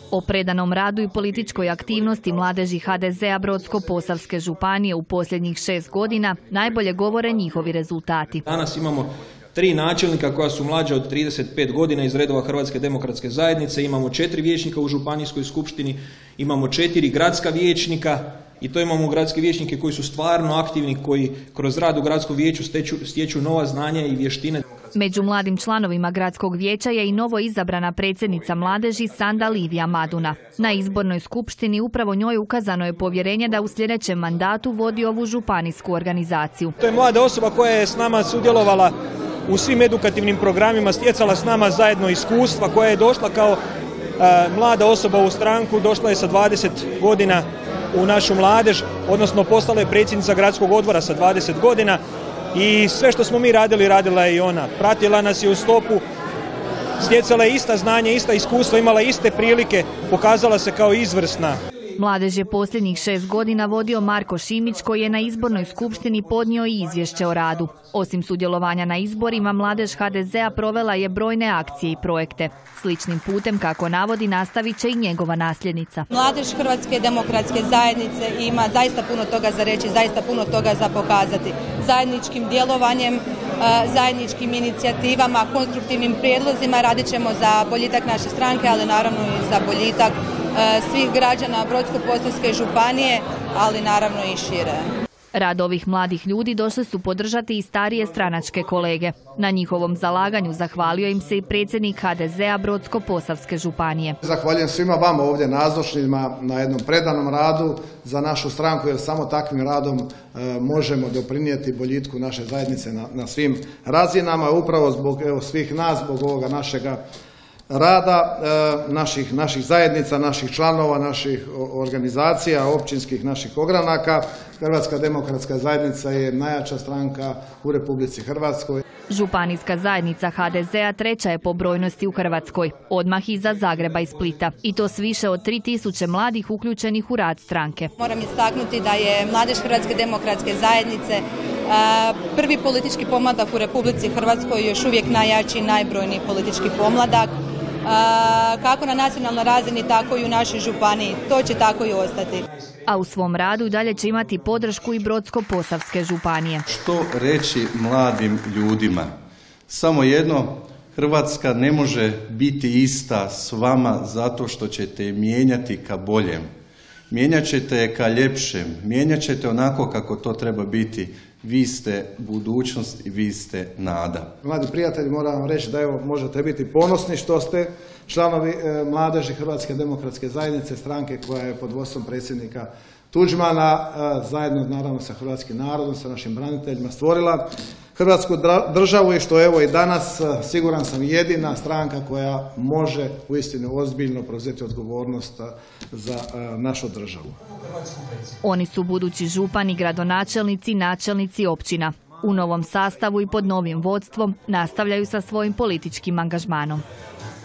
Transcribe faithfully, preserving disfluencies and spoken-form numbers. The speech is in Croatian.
O predanom radu i političkoj aktivnosti mladeži ha de zea Brodsko-posavske županije u posljednjih šest godina najbolje govore njihovi rezultati. Danas imamo tri načelnika koja su mlađa od trideset pet godina iz redova Hrvatske demokratske zajednice, imamo četiri vijećnika u županijskoj skupštini, imamo četiri gradska vijećnika i to imamo gradske vijećnike koji su stvarno aktivni, koji kroz rad u gradskom vijeću stječu, stječu nova znanja i vještine. Među mladim članovima gradskog vijeća je i novo izabrana predsjednica mladeži Sanda Livija Maduna. Na izbornoj skupštini upravo njoj ukazano je povjerenje da u sljedećem mandatu vodi ovu županijsku organizaciju. To je mlada osoba koja je s nama sudjelovala u svim edukativnim programima, stjecala s nama zajedno iskustva, koja je došla kao a, mlada osoba u stranku, došla je sa dvadeset godina u našu mladež, odnosno postala je predsjednica gradskog odbora sa dvadeset godina i sve što smo mi radili, radila je i ona. Pratila nas je u stopu, stjecala je ista znanja, ista iskustva, imala iste prilike, pokazala se kao izvrsna. Mladež je posljednjih šest godina vodio Marko Šimić, koji je na izbornoj skupštini podnio i izvješće o radu. Osim sudjelovanja na izborima, mladež ha de zea provela je brojne akcije i projekte. Sličnim putem, kako navodi, nastavit će i njegova nasljednica. Mladež Hrvatske demokratske zajednice ima zaista puno toga za reći, zaista puno toga za pokazati. Zajedničkim djelovanjem, zajedničkim inicijativama, konstruktivnim prijedlozima radit ćemo za boljitak naše stranke, ali naravno i za boljitak svih građana Brodsko-posavske županije, ali naravno i šire. Rad ovih mladih ljudi došli su podržati i starije stranačke kolege. Na njihovom zalaganju zahvalio im se i predsjednik ha de zea Brodsko-posavske županije. Zahvaljujem svima vama ovdje nazočnima na jednom predanom radu za našu stranku, jer samo takvim radom e, možemo doprinijeti boljitku naše zajednice na, na svim razinama. Upravo zbog evo, svih nas, zbog ovoga našega rada, e, naših, naših zajednica, naših članova, naših organizacija, općinskih naših ogranaka. Hrvatska demokratska zajednica je najjača stranka u Republici Hrvatskoj. Županijska zajednica ha de zea treća je po brojnosti u Hrvatskoj, odmah iza Zagreba i Splita. I to s više od tri tisuće mladih uključenih u rad stranke. Moram istaknuti da je mladež Hrvatske demokratske zajednice prvi politički pomladak u Republici Hrvatskoj, još uvijek najjači i najbrojniji politički pomladak. Kako na nacionalnoj razini, tako i u našoj županiji. To će tako i ostati. A u svom radu i dalje će imati podršku i Brodsko-posavske županije. Što reći mladim ljudima? Samo jedno, Hrvatska ne može biti ista s vama zato što ćete je mijenjati ka boljem. Mijenjat ćete je ka ljepšem, mijenjat ćete onako kako to treba biti. Vi ste budućnost i vi ste nada. Mladi prijatelji, moram vam reći da evo, možete biti ponosni što ste članovi e, mladeži Hrvatske demokratske zajednice, stranke koja je pod vodstvom predsjednika Tuđmana, e, zajedno naravno sa hrvatskim narodom, sa našim braniteljima stvorila Hrvatsku državu i što evo i danas, e, siguran sam, jedina stranka koja može uistinu ozbiljno preuzeti odgovornost za e, našu državu. Oni su budući župani, gradonačelnici, načelnici općina. U novom sastavu i pod novim vodstvom nastavljaju sa svojim političkim angažmanom.